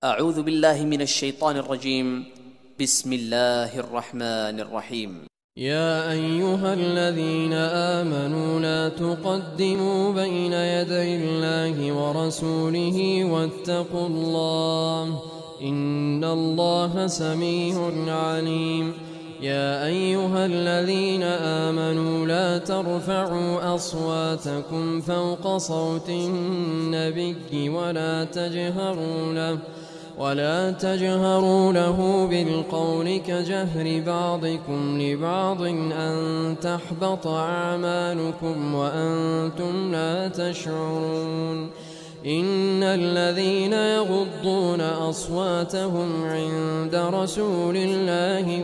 أعوذ بالله من الشيطان الرجيم. بسم الله الرحمن الرحيم. يا أيها الذين آمنوا لا تقدموا بين يدي الله ورسوله واتقوا الله إن الله سميع عليم. يا أيها الذين آمنوا لا ترفعوا أصواتكم فوق صوت النبي ولا تجهروا له بالقول كجهر بعضكم لبعض أن تحبط أعمالكم وأنتم لا تشعرون. إن الذين يغضون أصواتهم عند رسول الله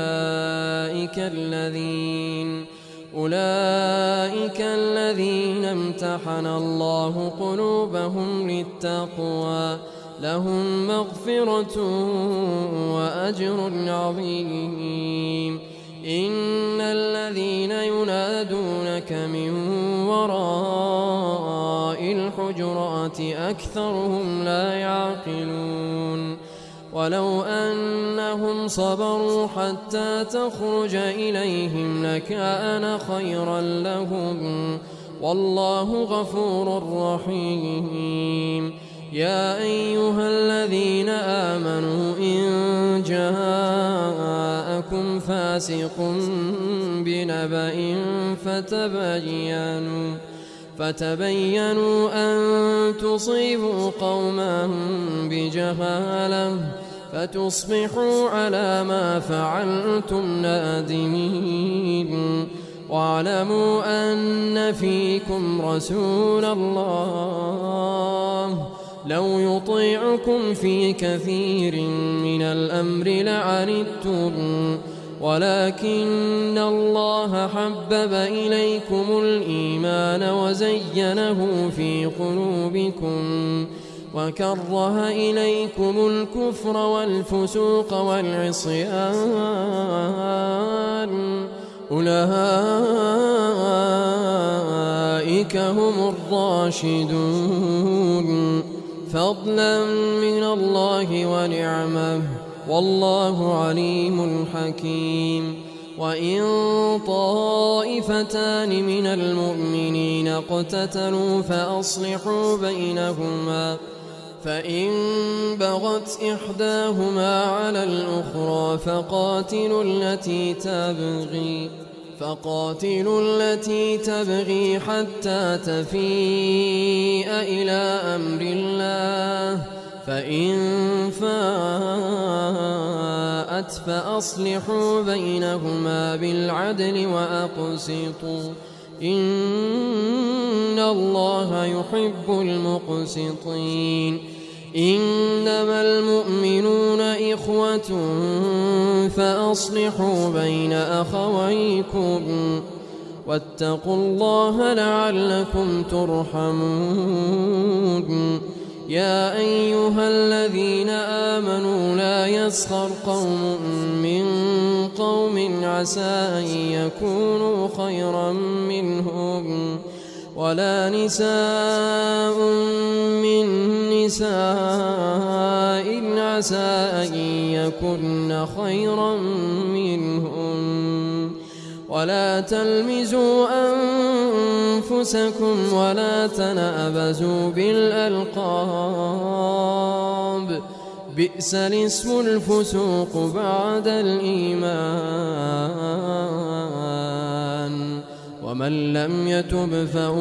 أولئك الذين امتحن الله قلوبهم للتقوى لهم مغفرة وأجر عظيم. إن الذين ينادونك من وراء الحجرات أكثرهم لا يعقلون. ولو أنهم صبروا حتى تخرج إليهم لكان خيرا لهم والله غفور رحيم. يا أيها الذين آمنوا إن جاءكم فاسق بنبأ فتبينوا أن تصيبوا قوما بجهالة فتصبحوا على ما فعلتم نادمين. واعلموا أن فيكم رسول الله لو يطيعكم في كثير من الأمر لعنتم ولكن الله حبب إليكم الإيمان وزينه في قلوبكم وكره إليكم الكفر والفسوق والعصيان أولئك هم الراشدون فضلا من الله ونعمه والله عليم حكيم. وإن طائفتان من المؤمنين اقتتلوا فأصلحوا بينهما فإن بغت إحداهما على الأخرى فقاتلوا التي تبغي حتى تفيء إلى أمر الله فإن فاءت فأصلحوا بينهما بالعدل وأقسطوا إن الله يحب المقسطين. إنما المؤمنون إخوة فأصلحوا بين أخويكم واتقوا الله لعلكم ترحمون. يا أيها الذين آمنوا لا يسخر قوم من قوم عسى أن يكونوا خيرا منهم ولا نساء من نساء عسى أن يكن خيرا منهم ولا تلمزوا أنفسكم ولا تنابزوا بالألقاب بئس الاسم الفسوق بعد الإيمان ومن لم يتب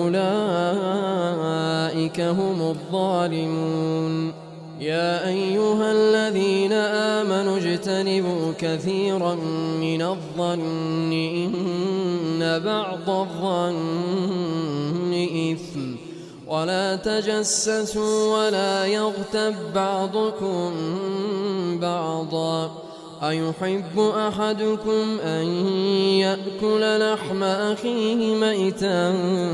فأولئك هم الظالمون. يا أيها الذين آمنوا اجتنبوا كثيرا من الظن إن بعض الظن إثم ولا تجسسوا ولا يغتب بعضكم بعضا أيحب أحدكم أن يأكل لحم أخيه ميتا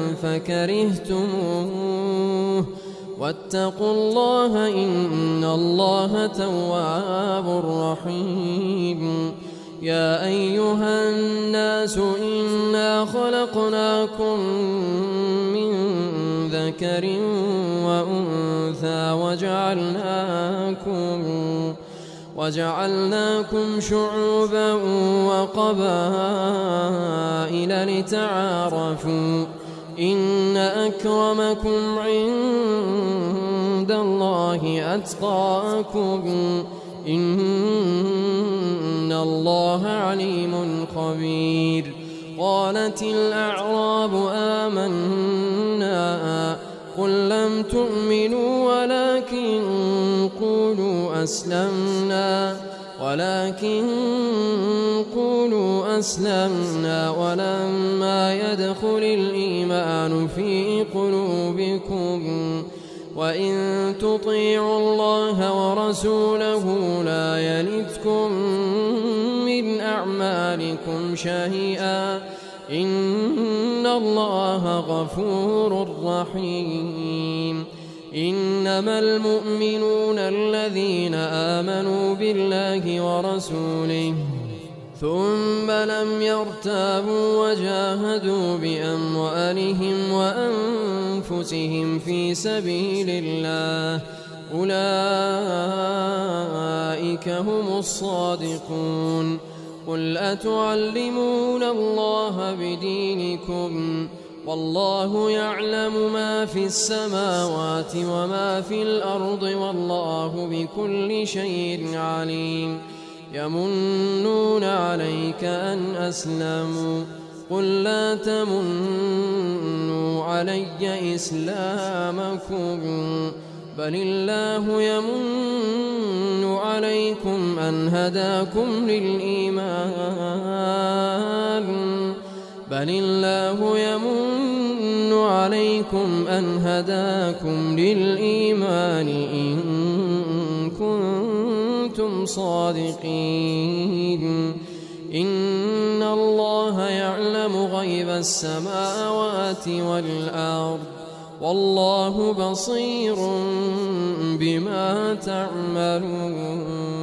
فكرهتموه واتقوا الله إن الله تواب رحيم. يا أيها الناس إنا خلقناكم من ذكر وأنثى وجعلناكم شعوبا وقبائل لتعارفوا إن أكرمكم عند الله أتقاكم إن الله عليم خبير. قالت الأعراب آمنا قل لم تؤمنوا ولكن قولوا أسلمنا ولما يدخل الإيمان في قلوبكم وإن تطيعوا الله ورسوله لا يلتكم من أعمالكم شيئا إن الله غفور رحيم. إنما المؤمنون الذين آمنوا بالله ورسوله ثم لم يرتابوا وجاهدوا بأموالهم وأنفسهم في سبيل الله أولئك هم الصادقون. قل أتعلمون الله بدينكم والله يعلم ما في السماوات وما في الأرض والله بكل شيء عليم. يمنون عليك أن أسلموا قل لا تمنوا علي إسلامكم بل الله يمن عليكم أن هداكم للإيمان إن كنتم صادقين. إن الله يعلم غيب السماوات والأرض والله بصير بما تعملون.